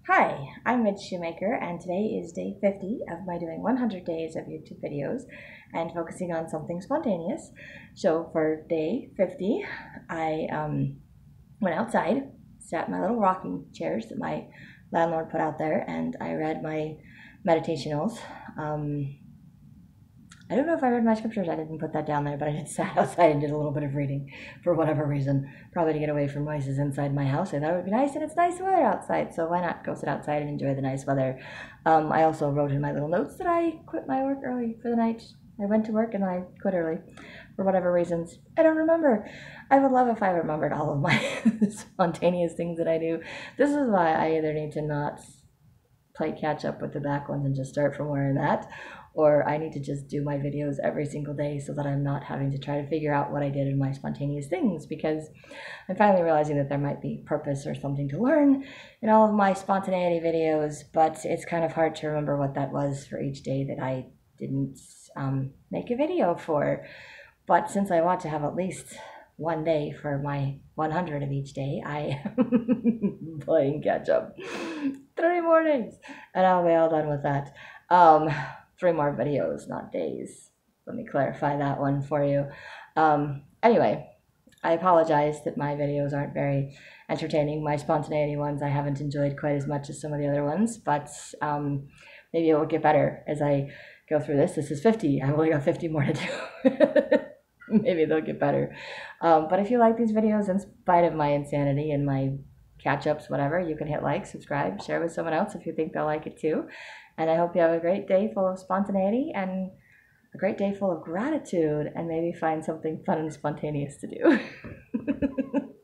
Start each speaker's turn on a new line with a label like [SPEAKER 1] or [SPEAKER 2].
[SPEAKER 1] Hi, I'm Midge Shoemaker, and today is day 50 of my doing 100 days of YouTube videos and focusing on something spontaneous. So for day 50, I went outside, sat in my little rocking chairs that my landlord put out there, and I read my meditationals. I don't know if I read my scriptures. I didn't put that down there, but I did sat outside and did a little bit of reading for whatever reason, probably to get away from noises inside my house. I thought it would be nice, and it's nice weather outside, so why not go sit outside and enjoy the nice weather? I also wrote in my little notes that I quit my work early for the night. I went to work and then I quit early for whatever reasons. I don't remember. I would love if I remembered all of my spontaneous things that I do. This is why I either need to not play catch up with the back ones and just start from where I'm at, or I need to just do my videos every single day so that I'm not having to try to figure out what I did in my spontaneous things, because I'm finally realizing that there might be purpose or something to learn in all of my spontaneity videos, but it's kind of hard to remember what that was for each day that I didn't make a video for. But since I want to have at least one day for my 100 of each day, I am playing catch up. 3 more days, and I'll be all done with that. 3 more videos, not days. Let me clarify that one for you. Anyway, I apologize that my videos aren't very entertaining. My spontaneity ones I haven't enjoyed quite as much as some of the other ones, but maybe it will get better as I go through this. This is 50. I've only got 50 more to do. Maybe they'll get better. But if you like these videos, in spite of my insanity and my catch-ups, whatever, you can hit like, subscribe, share with someone else if you think they'll like it too. And I hope you have a great day full of spontaneity and a great day full of gratitude, and maybe find something fun and spontaneous to do.